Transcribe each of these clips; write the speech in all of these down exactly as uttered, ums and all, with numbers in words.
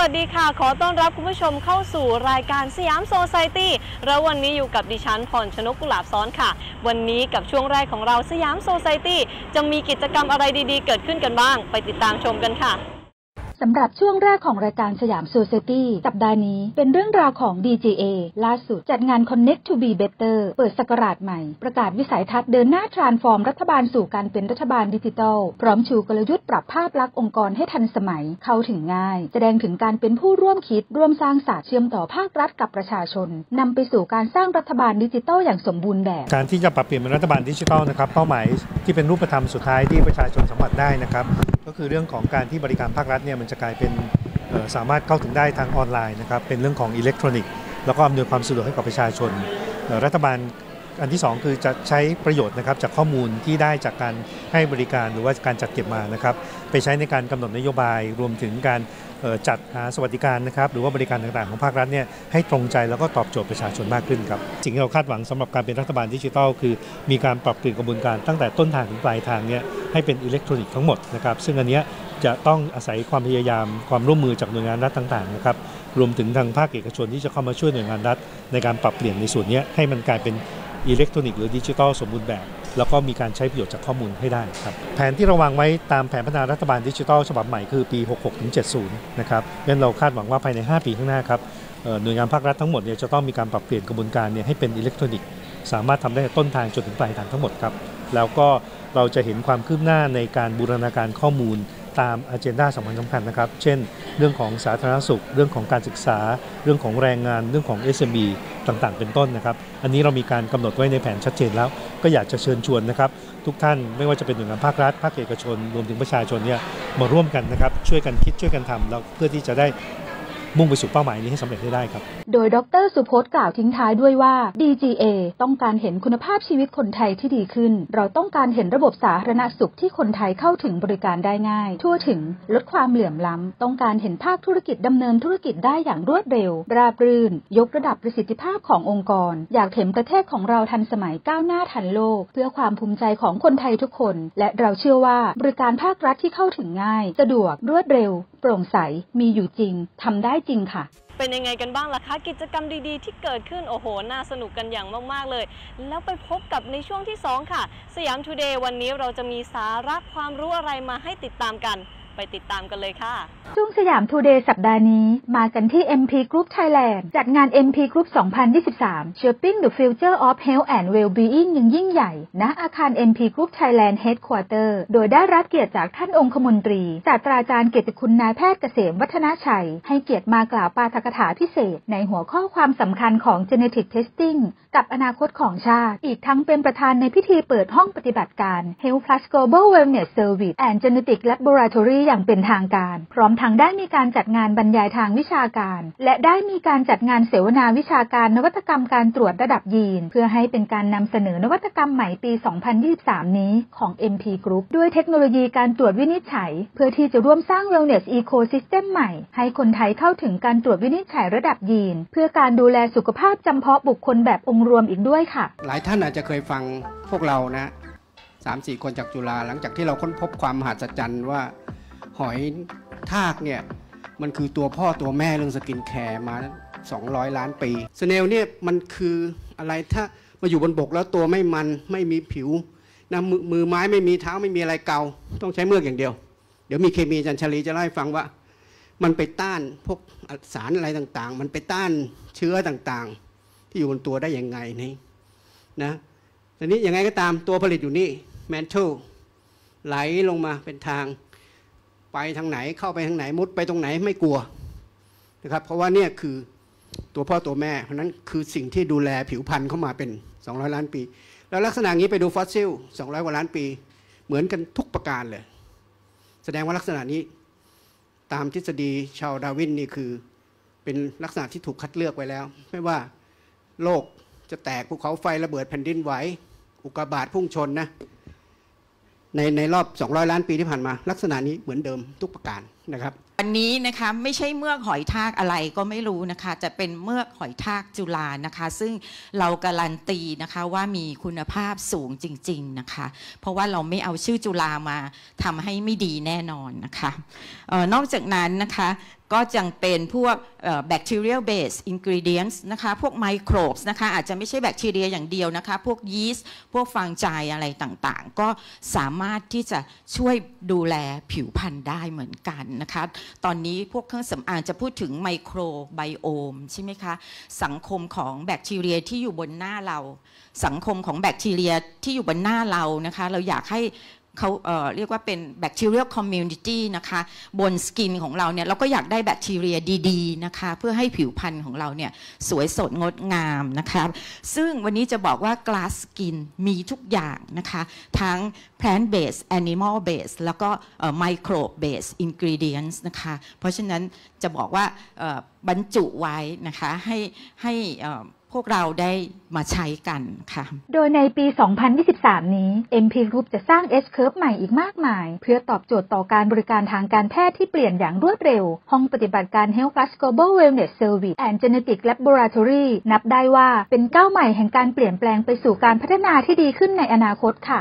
วัสดีค่ะขอต้อนรับคุณผู้ชมเข้าสู่รายการสยามโซไซตี้แล้ววันนี้อยู่กับดิฉันพรชนกกุหลาบซ้อนค่ะวันนี้กับช่วงแรกของเราสยามโซไซตี้จะมีกิจกรรมอะไรดีๆเกิดขึ้นกันบ้างไปติดตามชมกันค่ะสำหรับช่วงแรกของรายการสยามโซไซตี้สัปดาห์นี้เป็นเรื่องราวของ ดี จี เอ ล่าสุดจัดงาน Connect to be Better เปิดศักราชใหม่ประกาศวิสัยทัศน์เดินหน้า transform รัฐบาลสู่การเป็นรัฐบาลดิจิทัลพร้อมชูกลยุทธ์ปรับภาพลักษณ์องค์กรให้ทันสมัยเข้าถึงง่ายแสดงถึงการเป็นผู้ร่วมคิดร่วมสร้างศาสตร์เชื่อมต่อภาครัฐกับประชาชนนำไปสู่การสร้างรัฐบาลดิจิทัลอย่างสมบูรณ์แบบการที่จะปรับเปลี่ยนเป็นรัฐบาลดิจิทัลนะครับเป้าหมายที่เป็นรูปธรรมสุดท้ายที่ประชาชนสัมผัสได้นะครับก็คือเรื่องของการที่บริการภาครัฐเนี่ยมันจะกลายเป็นสามารถเข้าถึงได้ทางออนไลน์นะครับเป็นเรื่องของอิเล็กทรอนิกส์แล้วก็อำนวยความสะดวกให้กับประชาชนรัฐบาลอันที่สองคือจะใช้ประโยชน์นะครับจากข้อมูลที่ได้จากการให้บริการหรือว่าการจัดเก็บมานะครับไปใช้ในการกำหนดนโยบายรวมถึงการจัดหาสวัสดิการนะครับหรือว่าบริการต่างๆของภาครัฐเนี่ยให้ตรงใจแล้วก็ตอบโจทย์ประชาชนมากขึ้นครับสิ่งที่เราคาดหวังสำหรับการเป็นรัฐบาลดิจิทัลคือมีการปรับเปลี่ยนกระบวนการตั้งแต่ต้นทางถึงปลายทางเนี่ยให้เป็นอิเล็กทรอนิกส์ทั้งหมดนะครับซึ่งอันนี้จะต้องอาศัยความพยายามความร่วมมือจากหน่วยงานรัฐต่างๆนะครับรวมถึงทางภาคเอกชนที่จะเข้ามาช่วยหน่วยงานรัฐในการปรับเปลี่ยนในส่วนนี้ให้มันกลายเป็นอิเล็กทรอนิกส์หรือดิจิทัลสมบูรณ์แบบแล้วก็มีการใช้ประโยชน์จากข้อมูลให้ได้ครับแผนที่เราวางไว้ตามแผนพัฒนารัฐบาลดิจิทัลฉบับใหม่คือปีหกหกถึงเจ็ดสิบนะครับงั้นเราคาดหวังว่าภายในห้าปีข้างหน้าครับหน่วยงานภาครัฐทั้งหมดเนี่ยจะต้องมีการปรับเปลี่ยนกระบวนการเนี่ยให้เป็นอิเล็กทรอนิกส์สามารถทำได้ต้นทางจนถึงปลายทางทั้งหมดครับแล้วก็เราจะเห็นความคืบหน้าในการบูรณาการข้อมูลตามอเจนดาสำคัญสำคัญนะครับเช่นเรื่องของสาธารณสุขเรื่องของการศึกษาเรื่องของแรงงานเรื่องของ เอส เอ็ม อี ต่างๆเป็นต้นนะครับอันนี้เรามีการกำหนดไว้ในแผนชัดเจนแล้วก็อยากจะเชิญชวนนะครับทุกท่านไม่ว่าจะเป็นหน่วยงานภาครัฐภาคเอกชนรวมถึงประชาชนเนี่ยมาร่วมกันนะครับช่วยกันคิดช่วยกันทำแล้วเพื่อที่จะได้มุ่งไปสู่เป้าหมายนี้ให้สำเร็จได้ครับโดยดร.สุพจน์กล่าวทิ้งท้ายด้วยว่า ดี จี เอ ต้องการเห็นคุณภาพชีวิตคนไทยที่ดีขึ้นเราต้องการเห็นระบบสาธารณสุขที่คนไทยเข้าถึงบริการได้ง่ายทั่วถึงลดความเหลื่อมล้ำต้องการเห็นภาคธุรกิจดำเนินธุรกิจได้อย่างรวดเร็วราบรื่นยกระดับประสิทธิภาพขององค์กรอยากเห็นประเทศของเราทันสมัยก้าวหน้าทันโลกเพื่อความภูมิใจของคนไทยทุกคนและเราเชื่อว่าบริการภาครัฐที่เข้าถึงง่ายสะดวกรวดเร็วโปร่งใสมีอยู่จริงทำได้จริงค่ะเป็นยังไงกันบ้างล่ะคะกิจกรรมดีๆที่เกิดขึ้นโอ้โหน่าสนุกกันอย่างมากๆเลยแล้วไปพบกับในช่วงที่สองค่ะสยามทูเดย์วันนี้เราจะมีสาระความรู้อะไรมาให้ติดตามกันไปติดตามกันเลยค่ะช่วงสยามทูเดย์สัปดาห์นี้มากันที่ เอ็ม พี Group Thailand จัดงาน เอ็ม พี Group สองพันยี่สิบสาม Shaping the Future of Health and Well-being อย่างยิ่งใหญ่ณอาคาร เอ็ม พี Group Thailand Headquarter โดยได้รับเกียรติจากท่านองคมนตรีศาสตราจารย์เกียรติคุณนายแพทย์เกษมวัฒนชัยให้เกียรติมากล่าวปาฐกถาพิเศษในหัวข้อความสำคัญของ Genetic Testing กับอนาคตของชาติอีกทั้งเป็นประธานในพิธีเปิดห้องปฏิบัติการ Health Plus Global Wellness Service and Genetic Laboratory อย่างเป็นทางการพร้อมทั้งได้มีการจัดงานบรรยายทางวิชาการและได้มีการจัดงานเสวนาวิชาการนวัตกรรมการตรวจระดับยีนเพื่อให้เป็นการนำเสนอนวัตกรรมใหม่ปี สองพันยี่สิบสาม นี้ของ เอ็ม พี Group ด้วยเทคโนโลยีการตรวจวินิจฉัยเพื่อที่จะร่วมสร้าง Wellness Ecosystem ใหม่ให้คนไทยเข้าถึงการตรวจวินิจฉัยระดับยีนเพื่อการดูแลสุขภาพจำเพาะบุคคลแบบองค์รวมอีกด้วยค่ะหลายท่านอาจจะเคยฟังพวกเรานะ สามสี่ คนจากจุฬาหลังจากที่เราค้นพบความมหัศจรรย์ว่าหอยทากเนี่ยมันคือตัวพ่อตัวแม่เรื่องสกินแคร์มาสองร้อยล้านปีสเนลเนี่ยมันคืออะไรถ้ามาอยู่บนบกแล้วตัวไม่มันไม่มีผิวนะมือมือไม้ไม่มีเท้าไม่มีอะไรเกาต้องใช้เมือกอย่างเดียวเดี๋ยวมีเคมีอาจารย์ชลีจะเล่าให้ฟังว่ามันไปต้านพวกสารอะไรต่างๆมันไปต้านเชื้อต่างๆที่อยู่บนตัวได้ยังไงนี่นะทีนี้ยังไงก็ตามตัวผลิตอยู่นี่แมนทัลไหลลงมาเป็นทางไปทางไหนเข้าไปทางไหนมุดไปตรงไหนไม่กลัวนะครับเพราะว่าเนี่ยคือตัวพ่อตัวแม่เพราะนั้นคือสิ่งที่ดูแลผิวพรรณเข้ามาเป็นสองร้อยล้านปีแล้วลักษณะนี้ไปดูฟอสซิลสองร้อยกว่าล้านปีเหมือนกันทุกประการเลยแสดงว่าลักษณะนี้ตามทฤษฎีชาร์ลส์ดาร์วินนี่คือเป็นลักษณะที่ถูกคัดเลือกไว้แล้วไม่ว่าโลกจะแตกภูเขาไฟระเบิดแผ่นดินไหวอุกกาบาตพุ่งชนนะในในรอบสองร้อยล้านปีที่ผ่านมาลักษณะนี้เหมือนเดิมทุกประการนะครับวันนี้นะคะไม่ใช่เมือกหอยทากอะไรก็ไม่รู้นะคะจะเป็นเมือกหอยทากจุฬานะคะซึ่งเราการันตีนะคะว่ามีคุณภาพสูงจริงๆนะคะเพราะว่าเราไม่เอาชื่อจุฬามาทำให้ไม่ดีแน่นอนนะคะเอ่อนอกจากนั้นนะคะก็จังเป็นพวก bacterial based ingredients นะคะพวก microbes นะคะอาจจะไม่ใช่แบคทีเรียอย่างเดียวนะคะพวกยีสต์พวกฟางไจอะไรต่างๆก็สามารถที่จะช่วยดูแลผิวพรรณได้เหมือนกันนะคะตอนนี้พวกเครื่องสำอางจะพูดถึงไมโครไบโอมใช่ไหมคะสังคมของแบคทีเรียที่อยู่บนหน้าเราสังคมของแบคทีเรียที่อยู่บนหน้าเรานะคะเราอยากให้เขาเอ่อเรียกว่าเป็น bacterial community นะคะบนสกินของเราเนี่ยเราก็อยากได้แบคทีเรียดีๆนะคะเพื่อให้ผิวพรรณของเราเนี่ยสวยสดงดงามนะคะซึ่งวันนี้จะบอกว่า glass skin มีทุกอย่างนะคะทั้ง plant based animal based แล้วก็ microbe based ingredients นะคะเพราะฉะนั้นจะบอกว่าบรรจุไว้นะคะให้ให้พวกเราได้มาใช้กันค่ะโดยในปี สองพันยี่สิบสาม นี้ เอ็ม พี Group จะสร้าง S-Curve ใหม่อีกมากมายเพื่อตอบโจทย์ต่อการบริการทางการแพทย์ที่เปลี่ยนอย่างรวดเร็วห้องปฏิบัติการ Health Plus Global Wellness Service and Genetic Laboratory นับได้ว่าเป็นก้าวใหม่แห่งการเปลี่ยนแปลงไปสู่การพัฒนาที่ดีขึ้นในอนาคตค่ะ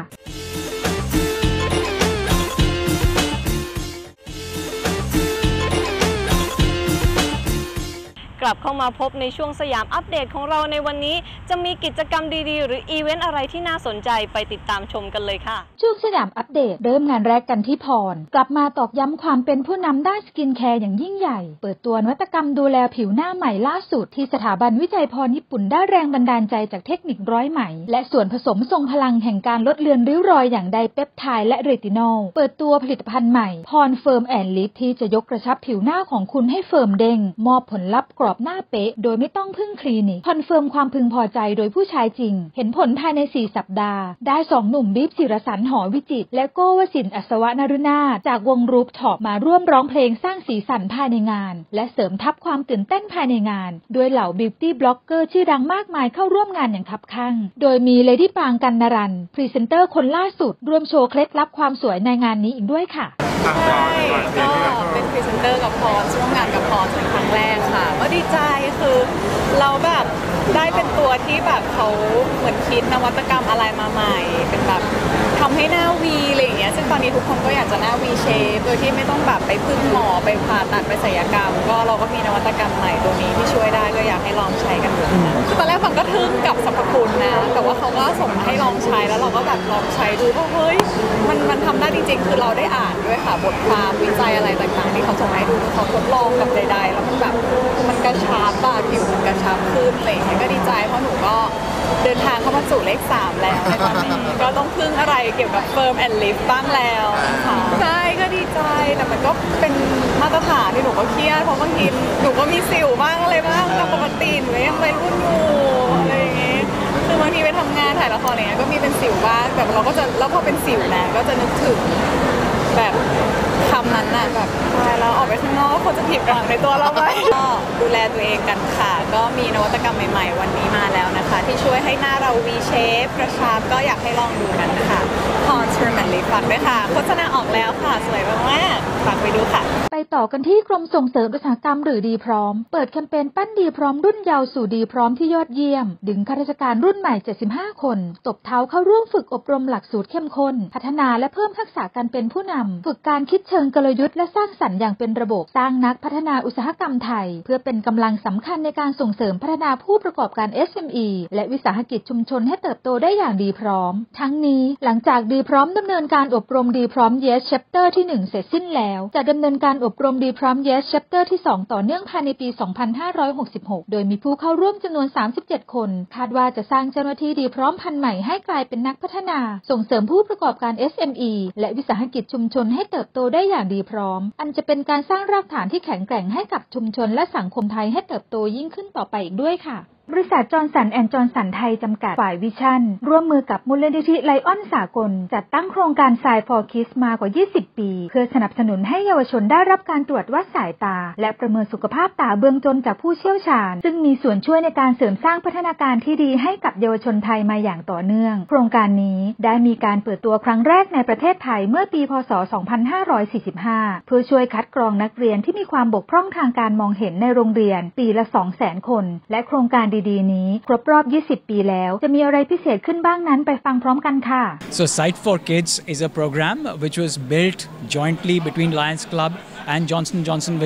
กลับเข้ามาพบในช่วงสยามอัปเดตของเราในวันนี้จะมีกิจกรรมดีๆหรืออีเวนต์อะไรที่น่าสนใจไปติดตามชมกันเลยค่ะช่วงสยามอัปเดตเริ่มงานแรกกันที่พรกลับมาตอกย้ำความเป็นผู้นำด้านสกินแคร์อย่างยิ่งใหญ่เปิดตัวนวัตกรรมดูแลผิวหน้าใหม่ล่าสุดที่สถาบันวิจัยพรญี่ปุ่นได้แรงบันดาลใจจากเทคนิคร้อยไหมและส่วนผสมทรงพลังแห่งการลดเลือนริ้วรอยอย่างไดเปปไทด์และเรตินอลเปิดตัวผลิตภัณฑ์ใหม่พรเฟิร์มแอนด์ลิฟที่จะยกกระชับผิวหน้าของคุณให้เฟิร์มเด้งมอบผลลัพธ์กรอบหน้าเป๊ะโดยไม่ต้องพึ่งคลินิกคอนเฟิร์มความพึงพอใจโดยผู้ใช้จริงเห็นผลภายในสี่สัปดาห์ได้สองหนุ่มบิ๊บศิรสันต์หอวิจิตรและโก้วสินทร์อัศวนฤนาถจากวงรูปท็อปมาร่วมร้องเพลงสร้างสีสันภายในงานและเสริมทับความตื่นเต้นภายในงานโดยเหล่าบิวตี้บล็อกเกอร์ชื่อดังมากมายเข้าร่วมงานอย่างคับคั่งโดยมีเลดี้ปางกันนรันพรีเซนเตอร์คนล่าสุดร่วมโชว์เคล็ดลับความสวยในงานนี้อีกด้วยค่ะใช่ก็เป็นพรีเซนเตอร์กับพรร่วมงานกับพรเป็นครั้งแรกค่ะก็ดีใจคือเราแบบได้เป็นตัวที่แบบเขาเหมือนคิดนวัตกรรมอะไรมาใหม่เป็นแบบทำให้หน้าวีอะไรอย่างเงี้ยซึ่งตอนนี้ทุกคนก็อยากจะหน้าวีเชฟโดยที่ไม่ต้องแบบไปพึ่งหมอไปผ่าตัดไปศัลยกรรมก็เราก็มีนวัตกรรมใหม่ตัวนี้ที่ช่วยได้ก็อยากให้ลองใช้กันดูคือตอนแรกฟังก็ทึ่งกับสรรพคุณนะแต่ว่าเขาก็ส่งมาให้ลองใช้แล้วเราก็แบบลองใช้ดูว่าเฮ้ยมันมันทำได้จริงๆคือเราได้อ่านด้วยค่ะบทความวิจัยอะไรต่างๆที่เขาส่งมาให้ดูเขาทดลองกับใดๆแล้วมันแบบมันกระชับอะผิวมันกระชับขึ้นอะไรอย่างเงี้ยก็ดีใจเพราะหนูก็เดินทางเข้ามาสู่เลขสามแล้วในตอนนี้ก็ต้องพึ่งอะไรเกี่ยวกับเฟิร์มแอนด์ลิฟบ้างแล้วค่ะใช่ก็ดีใจแต่มันก็เป็นมาตรฐานที่หนูก็เครียดเพราะบางทีหนูก็มีสิวบ้างอะไรบ้างแต่ปกติหนูยังวัยรุ่นอยู่อะไรอย่างเงี้ยคือบางทีไปทำงานถ่ายละครอะไรเงี้ยก็มีเป็นสิวบ้างแต่เราก็จะแล้วพอเป็นสิวนะก็จะนึกถึงแบบคำนั้นน่ะแบบตายแล้วออกไปข้างนอกคนจะผิดหวังในตัวเราไหมก็ดูแลตัวเองกันค่ะก็มีนวัตกรรมใหม่ๆวันนี้มาแล้วนะคะที่ช่วยให้หน้าเรา V shape กระชับก็อยากให้ลองดูกันนะคะพรเฟิร์มแอนด์ลิฟฝากด้วยค่ะโฆษณาออกแล้วค่ะสวยมากๆฝากไปดูค่ะไปต่อกันที่กรมส่งเสริมอุตสาหกรรมหรือดีพร้อมเปิดแคมเปญปั้นดีพร้อมรุ่นเยาว์สู่ดีพร้อมที่ยอดเยี่ยมดึงข้าราชการรุ่นใหม่เจ็ดสิบห้าคนตบเท้าเข้าร่วมฝึกอบรมหลักสูตรเข้มข้นพัฒนาและเพิ่มทักษะการเป็นผู้นำฝึกการคิดเชิงกลยุทธ์และสร้างสรรค์อย่างเป็นระบบสร้างนักพัฒนาอุตสาหกรรมไทยเพื่อเป็นกำลังสำคัญในการส่งเสริมพัฒนาผู้ประกอบการ เอส เอ็ม อี และวิสาหกิจชุมชนให้เติบโตได้อย่างดีพร้อมทั้งนี้หลังจากดีพร้อมดำเนินการอบรมดีพร้อม Yes Chapter ที่หนึ่งเสร็จสิ้นแล้วจะดำเนินการอบรมดีพร้อม Yes Chapter ที่สองต่อเนื่องภายในปี สองพันห้าร้อยหกสิบหก โดยมีผู้เข้าร่วมจำนวนสามสิบเจ็ดคนคาดว่าจะสร้างเจ้าหน้าที่ดีพร้อมพันใหม่ให้กลายเป็นนักพัฒนาส่งเสริมผู้ประกอบการ เอส เอ็ม อี และวิสาหกิจชุมชนให้เติบโตได้อย่างดีพร้อมอันจะเป็นการสร้างรากฐานที่แข็งแกร่งให้กับชุมชนและสังคมไทยให้เติบโตยิ่งขึ้นต่อไปอีกด้วยค่ะบริษัทจอห์นสันแอนด์จอห์นสันไทยจำกัดฝ่ายวิชั่นร่วมมือกับมูลนิธิไลออนสากลจัดตั้งโครงการ Sign for Kids มากว่ายี่สิบปีเพื่อสนับสนุนให้เยาวชนได้รับการตรวจวัดสายตาและประเมินสุขภาพตาเบื้องต้นจากผู้เชี่ยวชาญซึ่งมีส่วนช่วยในการเสริมสร้างพัฒนาการที่ดีให้กับเยาวชนไทยมาอย่างต่อเนื่องโครงการนี้ได้มีการเปิดตัวครั้งแรกในประเทศไทยเมื่อปีพ.ศ. สองพันห้าร้อยสี่สิบห้าเพื่อช่วยคัดกรองนักเรียนที่มีความบกพร่องทางการมองเห็นในโรงเรียนปีละ สองแสน คนและโครงการดีๆนี้ครบรอบยี่สิบปีแล้วจะมีอะไรพิเศษขึ้นบ้างนั้นไปฟังพร้อมกันค่ะ So Sight for Kids is a program which was built jointly between Lions Club and Johnson and Johnson Vision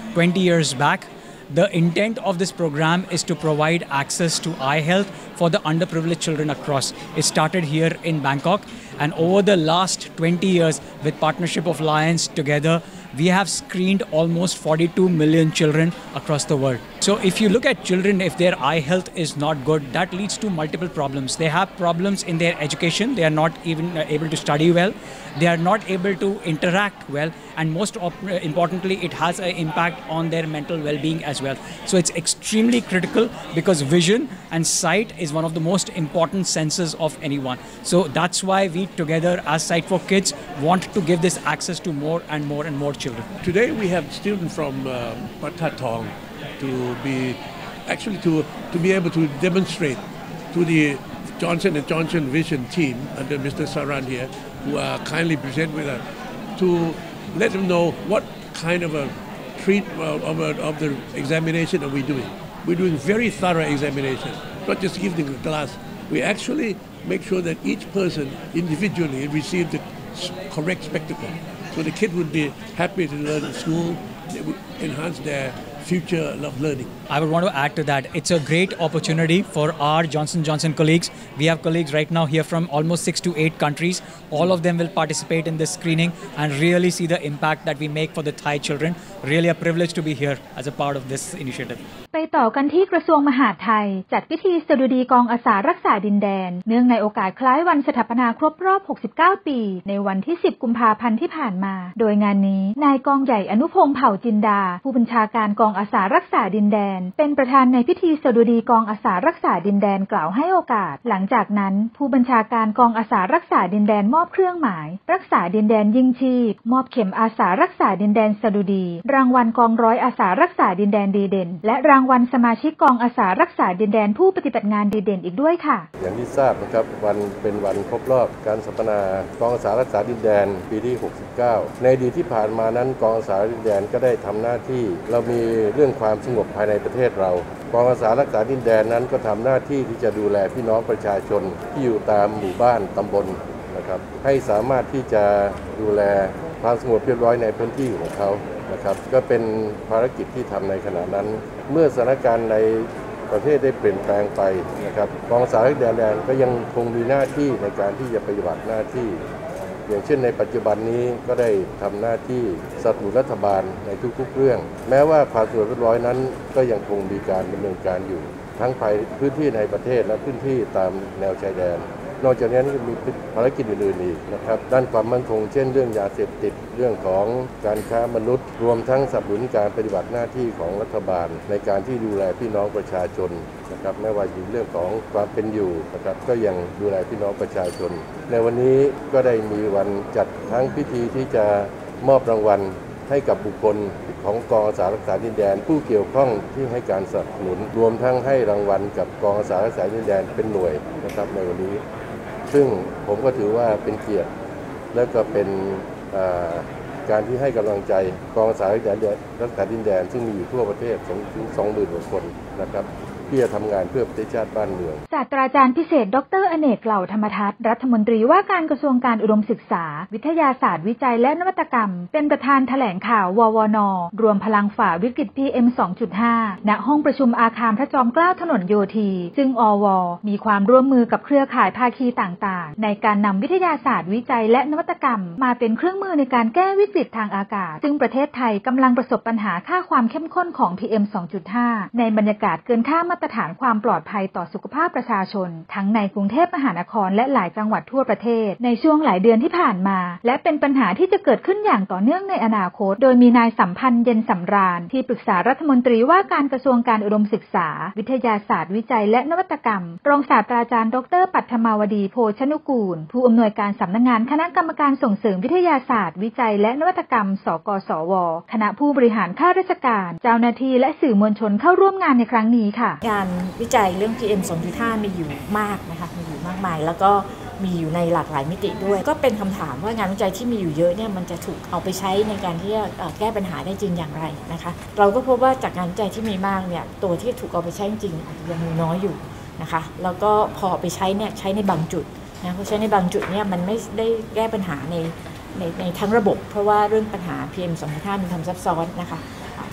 twenty years back. The intent of this program is to provide access to eye health for the underprivileged children across. It started here in Bangkok, and over the last twenty years, with partnership of Lions together, we have screened almost forty-two million children across the world. So if you look at children, if their eye health is not good, that leads to multiple problems. They have problems in their education. They are not even able to study well. They are not able to interact well. And most importantly, it has an impact on their mental well-being as well. So it's extremely critical because vision and sight is one of the most important senses of anyone. So that's why we together as Sight for Kids want to give this access to more and more and more children. Today we have students from uh, Wat That Thong to be actually to, to be able to demonstrate to the Johnson and Johnson Vision team under Mister Saran here, who are kindly present with us, to let them know what kind of a treat of, a, of the examination are we doing. We're doing very thorough examination, not just giving a glass. We actually make sure that each person individually receives the correct spectacle. So the kid would be happy to learn in school. They would enhance their future of learning. I would want to add to that. It's a great opportunity for our Johnson and Johnson colleagues. We have colleagues right now here from almost six to eight countries. All of them will participate in this screening and really see the impact that we make for the Thai children. Really a privilege to be here as a part of this initiative. ไปต่อกันที่กระทรวงมหาดไทยจัดพิธีสดุดีกองอาสารักษาดินแดนเนื่องในโอกาสคล้ายวันสถาปนาครบรอบหกสิบเก้าปีในวันที่สิบกุมภาพันธ์ที่ผ่านมาโดยงานนี้นายกองใหญ่อนุพงษ์เผ่าจินดาผู้บัญชาการกองอาสารักษาดินแดนเป็นประธานในพิธีสดุดีกองอาสารักษาดินแดนกล่าวให้โอกาสหลังจากนั้นผู้บัญชาการกองอาสารักษาดินแดนมอบเครื่องหมายรักษาดินแดนยิ่งชีพมอบเข็มอาสารักษาดินแดนสดุดีรางวัลกองร้อยอาสารักษาดินแดนดีเด่นและรางวัลสมาชิกกองอาสารักษาดินแดนผู้ปฏิบัติงานดีเด่นอีกด้วยค่ะอย่างที่ทราบนะครับวันเป็นวันครบรอบการสถาปนากองอาสารักษาดินแดนปีที่หกสิบเก้าในอดีตที่ผ่านมานั้นกองอาสาดินแดนก็ได้ทำหน้าที่เรามีเรื่องความสงบภายในประเทศเรากองอาสารักษาดินแดนนั้นก็ทำหน้าที่ที่จะดูแลพี่น้องประชาชนที่อยู่ตามหมู่บ้านตำบลนะครับให้สามารถที่จะดูแลความสงบเรียบร้อยในพื้นที่ของเขานะครับก็เป็นภารกิจที่ทำในขณะนั้นเมื่อสถานการณ์ในประเทศได้เปลี่ยนแปลงไปนะครับกองอาสารักษาดินแดนก็ยังคงมีหน้าที่ในการที่จะปฏิบัติหน้าที่อย่างเช่นในปัจจุบันนี้ก็ได้ทำหน้าที่สนับสนุนรัฐบาลในทุกๆเรื่องแม้ว่าความสงบเรียบร้อยนั้นก็ยังคงมีการดำเนินการอยู่ทั้งภายพื้นที่ในประเทศและพื้นที่ตามแนวชายแดนนอกจากนี้ก็มีภารกิจอื่นๆอีกนะครับด้านความมั่นคงเช่นเรื่องยาเสพติดเรื่องของการค้ามนุษย์รวมทั้งสนับสนุนการปฏิบัติหน้าที่ของรัฐบาลในการที่ดูแลพี่น้องประชาชนนะครับไม่ว่าจะเรื่องของความเป็นอยู่นะครับก็ยังดูแลพี่น้องประชาชนในวันนี้ก็ได้มีวันจัดทั้งพิธีที่จะมอบรางวัลให้กับบุคคลของกองอาสารักษาดินแดนผู้เกี่ยวข้องที่ให้การสนับสนุนรวมทั้งให้รางวัลกับกองอาสารักษาดินแดนเป็นหน่วยนะครับในวันนี้ซึ่งผมก็ถือว่าเป็นเกียรติและก็เป็นการที่ให้กำลังใจกองอาสารักษาดินแดนซึ่งมีอยู่ทั่วประเทศถึงสองหมื่นกว่าคนนะครับที่จะทำงานเพื่อประเทศชาติบ้านเมืองศาสตราจารย์พิเศษดรอเนกเหล่าธรรมทัศน์รัฐมนตรีว่าการกระทรวงการอุดมศึกษาวิทยาศาสตร์วิจัยและนวัตกรรมเป็นประธานแถลงข่าวววนรวมพลังฝ่าวิกฤต พี เอ็ม สองจุดห้า ณ ห้องประชุมอาคารพระจอมเกล้าถนนโยธีซึ่งอวมีความร่วมมือกับเครือข่ายภาคีต่างๆในการนำวิทยาศาสตร์วิจัยและนวัตกรรมมาเป็นเครื่องมือในการแก้วิกฤตทางอากาศซึ่งประเทศไทยกำลังประสบปัญหาค่าความเข้มข้นของ พี เอ็ม สองจุดห้า ในบรรยากาศเกินค่ามาตรฐานความปลอดภัยต่อสุขภาพประชาชนทั้งในกรุงเทพมหานครและหลายจังหวัดทั่วประเทศในช่วงหลายเดือนที่ผ่านมาและเป็นปัญหาที่จะเกิดขึ้นอย่างต่อเนื่องในอนาคตโดยมีนายสัมพันธ์เย็นสำราญที่ปรึกษารัฐมนตรีว่าการกระทรวงการอุดมศึกษาวิทยาศาสตร์วิจัยและนวัตกรรมรองศาสตราจารย์ดรปัทมาวดีโภชนุกูลผู้อำนวยการสำนักงานคณะกรรมการส่งเสริมวิทยาศาสตร์วิจัยและนวัตกรรมสกสวคณะผู้บริหารข้าราชการเจ้าหน้าที่และสื่อมวลชนเข้าร่วมงานในครั้งนี้ค่ะงานวิจัยเรื่อง พี เอ็ม สองจุดห้า มีอยู่มากนะคะมีอยู่มากมายแล้วก็มีอยู่ในหลากหลายมิติด้วยก็เป็นคำถามว่างานวิจัยที่มีอยู่เยอะเนี่ยมันจะถูกเอาไปใช้ในการที่จะแก้ปัญหาได้จริงอย่างไรนะคะเราก็พบว่าจากงานวิจัยที่มีมากเนี่ยตัวที่ถูกเอาไปใช้จริงอาจจะยังมีน้อยอยู่นะคะแล้วก็พอไปใช้เนี่ยใช้ในบางจุดนะเพราะใช้ในบางจุดเนี่ยมันไม่ได้แก้ปัญหาในในในทั้งระบบเพราะว่าเรื่องปัญหา พี เอ็ม สองจุดห้า มีความซับซ้อนนะคะท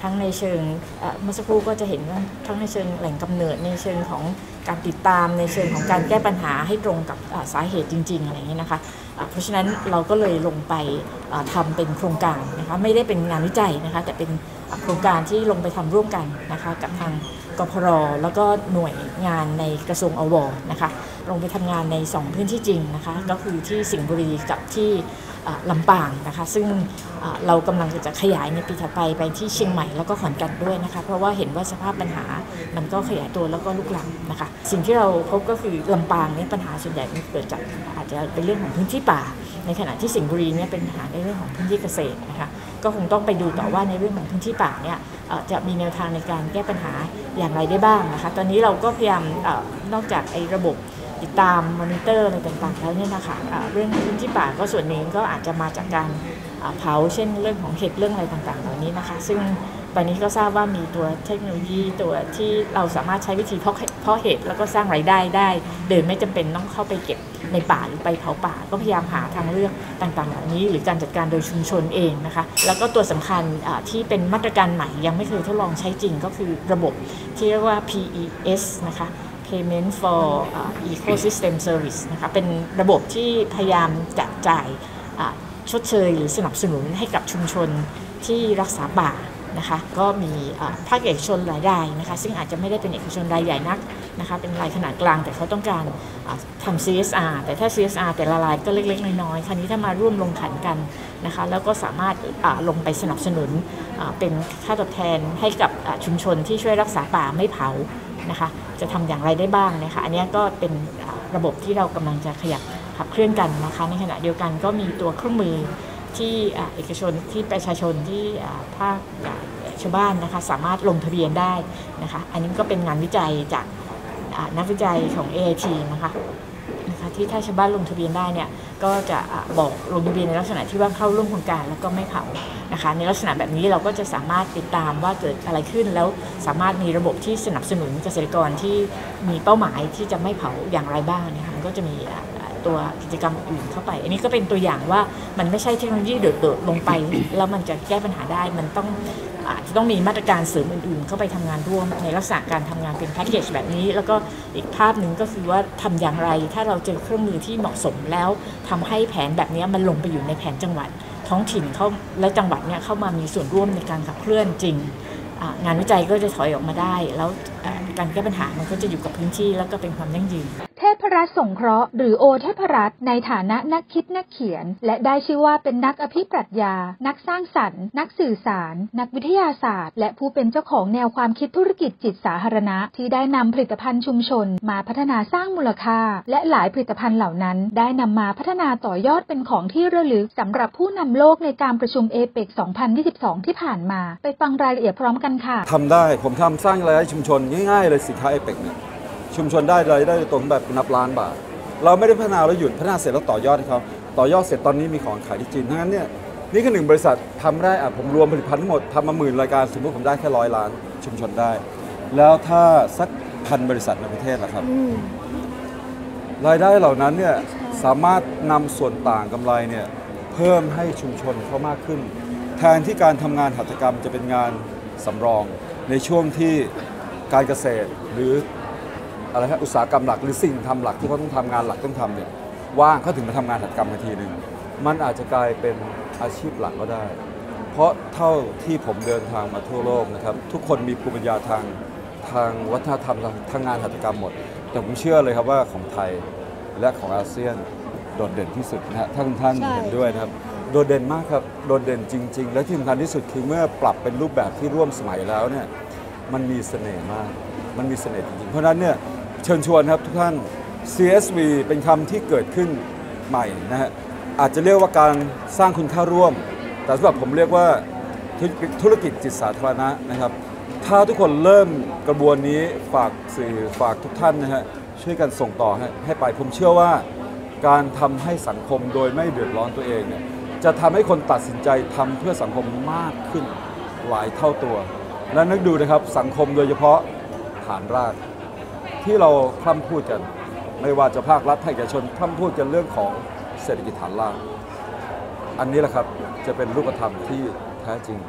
ทั้งในเชิงเมื่อสักครู่ก็จะเห็นว่าทั้งในเชิงแหล่งกำเนิดในเชิงของการติดตามในเชิงของการแก้ปัญหาให้ตรงกับสาเหตุจริงๆอะไรอย่างนี้นะคะเพราะฉะนั้นเราก็เลยลงไปทำเป็นโครงการนะคะไม่ได้เป็นงานวิจัยนะคะแต่เป็นโครงการที่ลงไปทำร่วมกันนะคะกับทางกพร.แล้วก็หน่วยงานในกระทรวงอว.นะคะลงไปทำงานในสองพื้นที่จริงนะคะก็คือที่สิงห์บุรีกับที่ลำปางนะคะซึ่งเรากำลังจะขยายในปีถัดไปไปที่เชียงใหม่แล้วก็ขอนแก่นด้วยนะคะเพราะว่าเห็นว่าสภาพปัญหามันก็ขยายตัวแล้วก็ลุกลามนะคะสิ่งที่เราพบก็คือลำปางเนี่ยปัญหาส่วนใหญ่มันเกิดจากอาจจะเป็นเรื่องของพื้นที่ป่าในขณะที่สิงห์บุรีเนี่ยเป็นปัญหาในเรื่องของพื้นที่เกษตรนะคะก็คงต้องไปดูต่อว่าในเรื่องของพื้นที่ป่าเนี่ยจะมีแนวทางในการแก้ปัญหาอย่างไรได้บ้างนะคะตอนนี้เราก็พยายามนอกจากไอ้ระบบติดตามมอนิเตอร์อะไรต่างๆแล้วเนี่ยนะคะเรื่องพื้นที่ป่าก็ส่วนหนึ่งก็อาจจะมาจากการเผาเช่นเรื่องของเห็ดเรื่องอะไรต่างๆเหล่านี้นะคะซึ่งตอนนี้ก็ทราบว่ามีตัวเทคโนโลยีตัวที่เราสามารถใช้วิธีเพาะเพาะเห็ดแล้วก็สร้างรายได้ได้โดยไม่จำเป็นต้องเข้าไปเก็บในป่าหรือไปเผาป่าก็พยายามหาทางเลือกต่างๆเหล่านี้หรือการจัดการโดยชุมชนเองนะคะแล้วก็ตัวสำคัญที่เป็นมาตรการใหม่ยังไม่เคยทดลองใช้จริงก็คือระบบที่เรียกว่า พี อี เอส นะคะ Payment for Ecosystem Service นะคะเป็นระบบที่พยายามจะจ่ายชดเชยหรือสนับสนุนให้กับชุมชนที่รักษาป่านะคะก็มีภาคเอกชนหลายรายนะคะซึ่งอาจจะไม่ได้เป็นเอกชนรายใหญ่นักนะคะเป็นรายขนาดกลางแต่เขาต้องการทำ ซี เอส อาร์ แต่ถ้า ซี เอส อาร์ แต่ละรายก็เล็กๆน้อยๆคราวนี้ถ้ามาร่วมลงขันกันนะคะแล้วก็สามารถลงไปสนับสนุนเป็นค่าตอบแทนให้กับชุมชนที่ช่วยรักษาป่าไม่เผานะคะจะทำอย่างไรได้บ้างนะคะอันนี้ก็เป็นระบบที่เรากำลังจะขยับขับเคลื่อนกันนะคะในขณะเดียวกันก็มีตัวเครื่องมือที่เอกชนที่ประชาชนที่ภาคชาวบ้านนะคะสามารถลงทะเบียนได้นะคะอันนี้ก็เป็นงานวิจัยจากนักวิจัยของ เอ ไอ ที นะคะนะคะที่ถ้าชาวบ้านลงทะเบียนได้เนี่ยก็จะบอกลงทะเบียนในลักษณะที่ว่าเข้าร่วมโครงการแล้วก็ไม่เผานะคะในลักษณะแบบนี้เราก็จะสามารถติดตามว่าเกิดอะไรขึ้นแล้วสามารถมีระบบที่สนับสนุนเกษตรกรที่มีเป้าหมายที่จะไม่เผาอย่างไรบ้างนะคะมันก็จะมีตัวกิจกรรมอื่นเข้าไปอันนี้ก็เป็นตัวอย่างว่ามันไม่ใช่เทคโนโลยีโดดๆลงไปแล้วมันจะแก้ปัญหาได้มันต้องอาจจะต้องมีมาตรการเสริมอื่นๆเข้าไปทำงานร่วมในลักษณะการทำงานเป็นแพ็กเกจแบบนี้แล้วก็อีกภาพหนึ่งก็คือว่าทำอย่างไรถ้าเราเจอเครื่องมือที่เหมาะสมแล้วทำให้แผนแบบนี้มันลงไปอยู่ในแผนจังหวัดท้องถิ่นเข้าและจังหวัดเนี่ยเข้ามามีส่วนร่วมในการขับเคลื่อนจริงงานวิจัยก็จะถอยออกมาได้แล้วการแก้ปัญหามันก็จะอยู่กับพื้นที่แล้วก็เป็นความยั่งยืนเทพรัตน์สงเคราะห์หรือโอเทพรัตน์ในฐานะนักคิดนักเขียนและได้ชื่อว่าเป็นนักอภิปรัชญานักสร้างสรรค์นักสื่อสารนักวิทยาศาสตร์และผู้เป็นเจ้าของแนวความคิดธุรกิจจิตสาธารณะที่ได้นำผลิตภัณฑ์ชุมชนมาพัฒนาสร้างมูลค่าและหลายผลิตภัณฑ์เหล่านั้นได้นำมาพัฒนาต่อยอดเป็นของที่ระลึกสำหรับผู้นำโลกในการประชุมเอเปกสองพันยี่สิบสองที่ผ่านมาไปฟังรายละเอียดพร้อมกันค่ะทำได้ผมทำสร้างรายได้ชุมชนง่ายๆเลยสินค้าเอเปกเนี่ยชุมชนได้รายได้ตรงแบบนับล้านบาทเราไม่ได้พัฒนาแล้วหยุดพัฒนาเสร็จแล้วต่อยอดให้เขาต่อยอดเสร็จตอนนี้มีของขายที่จีนทั้งนั้นเนี่ยนี่คือหนึ่งบริษัททำได้อ่ะผมรวมผลิตภัณฑ์ทั้งหมดทำมาหมื่นรายการสมมติผมได้แค่ร้อยล้านชุมชนได้แล้วถ้าสักพันบริษัทในประเทศล่ะครับรายได้เหล่านั้นเนี่ยสามารถนำส่วนต่างกำไรเนี่ยเพิ่มให้ชุมชนเขามากขึ้นแทนที่การทำงานหัตถกรรมจะเป็นงานสำรองในช่วงที่การเกษตรหรืออะไรครับอุตสาหกรรมหลักหรือสิ่งทำหลักที่เขาต้องทำงานหลักต้องทำเนี่ยว่างเขาถึงมาทำงานหัตถกรรมทันทีหนึ่งมันอาจจะกลายเป็นอาชีพหลักก็ได้เพราะเท่าที่ผมเดินทางมาทั่วโลกนะครับทุกคนมีภูมิปัญญาทางทางวัฒนธรรมทางงานหัตถกรรมหมดแต่ผมเชื่อเลยครับว่าของไทยและของอาเซียนโดดเด่นที่สุดนะฮะท่านท่านเห็นด้วยนะครับโดดเด่นมากครับโดดเด่นจริงๆและที่สำคัญที่สุดคือเมื่อปรับเป็นรูปแบบที่ร่วมสมัยแล้วเนี่ยมันมีเสน่ห์มากมันมีเสน่ห์จริงๆเพราะฉะนั้นเนี่ยเชิญชวนครับทุกท่าน ซี เอส วี เป็นคำที่เกิดขึ้นใหม่นะฮะอาจจะเรียกว่าการสร้างคุณค่าร่วมแต่สำหรับผมเรียกว่าธุรกิจจิตสาธารณะนะครับถ้าทุกคนเริ่มกระบวนนี้ฝากสื่อฝากทุกท่านนะฮะช่วยกันส่งต่อให้ให้ไปผมเชื่อว่าการทำให้สังคมโดยไม่เดือดร้อนตัวเองเนี่ยจะทำให้คนตัดสินใจทำเพื่อสังคมมากขึ้นหลายเท่าตัวและนึกดูนะครับสังคมโดยเฉพาะฐานรากที่เราพร่ำพูดกันไม่ว่าจะภาครัฐภาคเอกชนพร่ำพูดกันเรื่องของเศรษฐกิจฐานรากอันนี้แหละครับจะเป็นรูปธรรมที่แท้จริงผ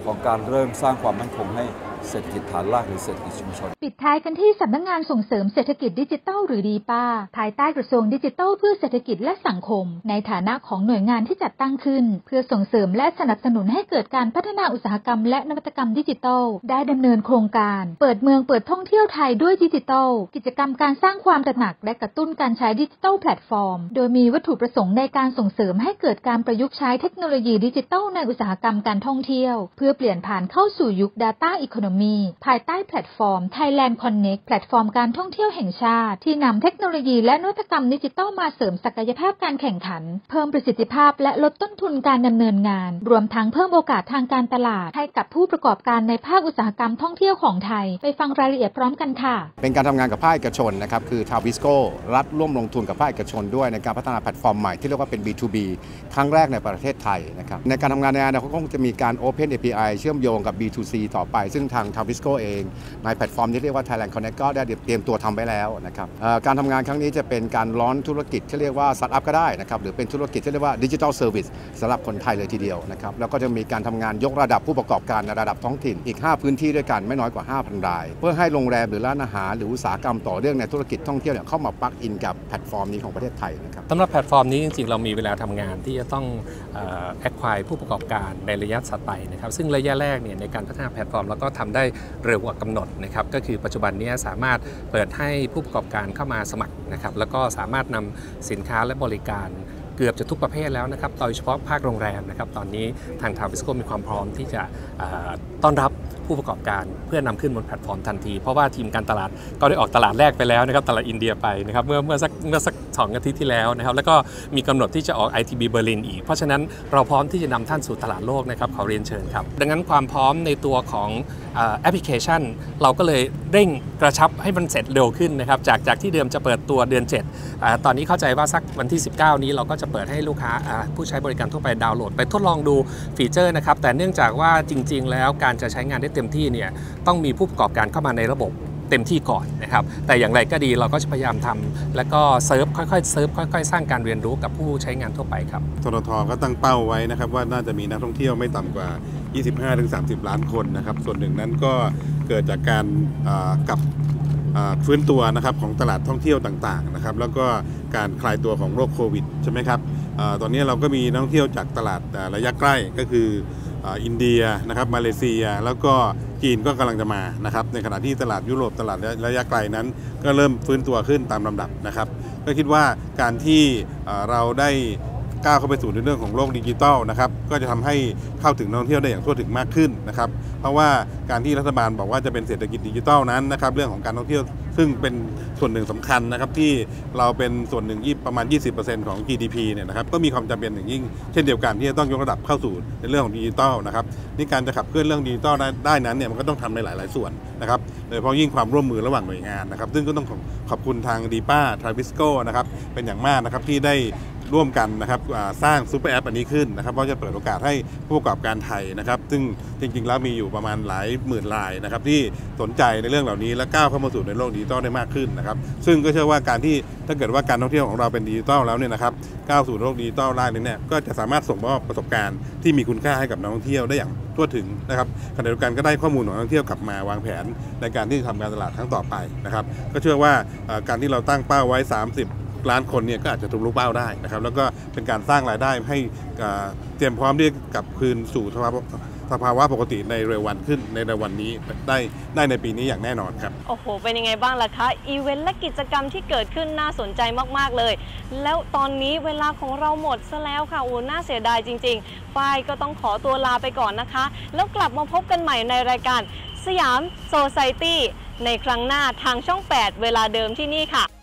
ของการเริ่มสร้างความมั่นคงให้เศรษฐกิจฐานรากหรือเศรษฐกิจชุมชนปิดท้ายกันที่สำนักงานส่งเสริมเศรษฐกิจดิจิทัลหรือดีป้าภายใต้กระทรวงดิจิทัลเพื่อเศรษฐกิจและสังคมในฐานะของหน่วยงานที่จัดตั้งขึ้นเพื่อส่งเสริมและสนับสนุนให้เกิดการพัฒนาอุตสาหกรรมและนวัตกรรมดิจิทัลได้ดำเนินโครงการเปิดเมืองเปิดท่องเที่ยวไทยด้วยดิจิทัลกิจกรรมการสร้างความตระหนักและกระตุ้นการใช้ดิจิทัลแพลตฟอร์มโดยมีวัตถุประสงค์ในการส่งเสริมให้เกิดการประยุกต์ใช้เทคโนโลยีดิจิทัลในอุตสาหกรรมการท่องเที่ยวเพื่อเปลี่ยนผ่านเข้าสู่ยุค Data Economy ภายใต้แพลตฟอร์ม Thailand Connect แพลตฟอร์มการท่องเที่ยวแห่งชาติที่นำเทคโนโลยีและนวัตกรรมดิจิทัลมาเสริมศักยภาพการแข่งขันเพิ่มประสิทธิภาพและลดต้นทุนการดำเนินงานรวมทั้งเพิ่มโอกาสทางการตลาดให้กับผู้ประกอบการในภาคอุตสาหกรรมท่องเที่ยวของไทยไปฟังรายละเอียดพร้อมกันค่ะเป็นการทำงานกับภาคเอกชนนะครับคือทาวิสโก้รัฐร่วมลงทุนกับภาคเอกชนด้วยในการพัฒนาแพลตฟอร์มใหม่ที่เรียกว่าเป็น บี ทู บี ครั้งแรกในประเทศไทยนะครับในการทำงานในอนาคตคงจะมีการ Open เอ พี ไอ เชื่อมโยงกับ บี ทู ซี ต่อไปซึ่งทางทาวิสโก้เองในแพลตฟอร์มที่เรียกว่า Thailand Connect ก็ได้เตรียมตัวทำไว้แล้วนะครับการทำงานครั้งนี้จะเป็นการล้อนธุรกิจที่เรียกว่าสตาร์ทอัพก็ได้นะครับหรือเป็นธุรกิจที่เรียกว่าดิจิทัลเซอร์วิสสำหรับคนไทยเลยทีเดียวนะครับแล้วก็จะมีการทำงานยกระดับผู้ประกอบการในระดับท้องถิ่นอีกห้าพื้นที่ด้วยกันไม่น้อยกว่า ห้าพัน รายเพื่อให้โรงแรมหรือร้านอาหารหรืออุตสาหกรรมต่อเนื่องในธุรกิจท่องเที่ยวเข้ามาปลั๊กอินกับแพลตฟอร์มนี้ของประเทศไทยนะครับสำหรับแพลตฟอร์มนี้จริงๆเรามีเวลาทำงานที่จะต้องแอคควายผู้ประกอบการในระยะถัดไปนะครับซึ่งระยะแรกเนี่ยในการพัฒนาแพลตฟอร์มเราก็ทำได้เร็วกว่ากำหนดนะครับก็คือปัจจุบันนี้สามารถเปิดให้ผู้ประกอบการเข้ามาสมัครนะครับแล้วก็สามารถนำสินค้าและบริการเกือบจะทุกประเภทแล้วนะครับโดยเฉพาะภาคโรงแรมนะครับตอนนี้ทางทาวิสโก้มีความพร้อมที่จะต้อนรับผู้ประกอบการเพื่อนำขึ้นบนแพลตฟอร์มทันทีเพราะว่าทีมการตลาดก็ได้ออกตลาดแรกไปแล้วนะครับตลาดอินเดียไปนะครับเมื่อเมื่อสักเมื่อสักสองอาทิตย์ที่แล้วนะครับแล้วก็มีกำหนดที่จะออก ไอ ที บี เบอร์ลินอีกเพราะฉะนั้นเราพร้อมที่จะนำท่านสู่ตลาดโลกนะครับขอเรียนเชิญครับดังนั้นความพร้อมในตัวของแอปพลิเคชันเราก็เลยเร่งกระชับให้มันเสร็จเร็วขึ้นนะครับจากจากที่เดิมจะเปิดตัวเดือนเจ็ดตอนนี้เข้าใจว่าสักวันที่สิบเก้านี้เราก็จะเปิดให้ลูกค้าผู้ใช้บริการทั่วไปดาวน์โหลดไปทดลองดูฟีเจอร์นะครับแต่เนื่องจากว่าจริงๆแล้วการจะใช้งานได้เต็มที่เนี่ยต้องมีผู้ประกอบการเข้ามาในระบบเต็มที่ก่อนนะครับแต่อย่างไรก็ดีเราก็จะพยายามทำแล้วก็เซิร์ฟค่อยๆเซิร์ฟค่อยๆสร้างการเรียนรู้กับผู้ใช้งานทั่วไปครับททท.ก็ตั้งเป้าไว้นะครับว่าน่าจะมีนักท่องเที่ยวไม่ต่ำกว่า ยี่สิบห้าถึงสามสิบ ล้านคนนะครับส่วนหนึ่งนั้นก็เกิดจากการกลับฟื้นตัวนะครับของตลาดท่องเที่ยวต่างๆนะครับแล้วก็การคลายตัวของโรคโควิดใช่ไหมครับตอนนี้เราก็มีนักท่องเที่ยวจากตลาดระยะใกล้ก็คืออินเดียนะครับมาเลเซียแล้วก็จีนก็กำลังจะมานะครับในขณะที่ตลาดยุโรปตลาดระยะไกลนั้นก็เริ่มฟื้นตัวขึ้นตามลำดับนะครับก็คิดว่าการที่เราได้ก้าวเข้าไปสู่ในเรื่องของโลกดิจิทัลนะครับก็จะทำให้เข้าถึงนักท่องเที่ยวได้อย่างทั่วถึงมากขึ้นนะครับเพราะว่าการที่รัฐบาลบอกว่าจะเป็นเศรษฐกิจดิจิทัลนั้นนะครับเรื่องของการท่องเที่ยวซึ่งเป็นส่วนหนึ่งสำคัญนะครับที่เราเป็นส่วนหนึ่งประมาณ ยี่สิบเปอร์เซ็นต์ ของ จี ดี พี เนี่ยนะครับก็มีความจำเป็นอย่างยิ่งเช่นเดียวกันที่จะต้องยกระดับเข้าสู่ในเรื่องของดิจิทัลนะครับนี่การจะขับเคลื่อนเรื่องดิจิทัลได้นั้นเนี่ยมันก็ต้องทำในหลายๆส่วนนะครับโดยเฉพาะยิ่งความร่วมมือระหว่างหน่วยงานนะครับซึ่งก็ต้องขอบคุณทางดีป้าทราวิสโก้นะครับเป็นอย่างมากนะครับที่ได้ร่วมกันนะครับสร้างซูเปอร์แอปอันนี้ขึ้นนะครับเพราะจะเปิดโอกาสให้ผู้ประกอบการไทยนะครับซึ่งจริงๆแล้วมีอยู่ประมาณหลายหมื่นรายนะครับที่สนใจในเรื่องเหล่านี้และก้าวเข้ามาสู่ในโลกดิจิทัลได้มากขึ้นนะครับซึ่งก็เชื่อว่าการที่ถ้าเกิดว่าการท่องเที่ยวของเราเป็นดิจิทัลแล้วเนี่ยนะครับก้าวสู่โลกดิจิทัลได้เนี่ยก็จะสามารถส่งมอบประสบการณ์ที่มีคุณค่าให้กับนักท่องเที่ยวได้อย่างทั่วถึงนะครับขณะเดียวกันก็ได้ข้อมูลของนักท่องเที่ยวกลับมาวางแผนในการที่จะทำการตลาดครั้งต่อไปนะครับก็เชื่อว่าการที่เราตั้งเป้าไว้สามสิบล้านคนเนี่ยก็อาจจะทะลุเป้าได้นะครับแล้วก็เป็นการสร้างรายได้ให้เตรียมพร้อมที่จะกลับคืนสู่สภาวะสภาวะปกติในเร็ววันขึ้นในเร็ววันนี้ได้ได้ในปีนี้อย่างแน่นอนครับโอ้โหเป็นยังไงบ้างล่ะคะอีเวนต์และกิจกรรมที่เกิดขึ้นน่าสนใจมากๆเลยแล้วตอนนี้เวลาของเราหมดซะแล้วค่ะโอ้น่าเสียดายจริงๆฝ้ายก็ต้องขอตัวลาไปก่อนนะคะแล้วกลับมาพบกันใหม่ในรายการสยามโซไซตี้ในครั้งหน้าทางช่องแปดเวลาเดิมที่นี่ค่ะ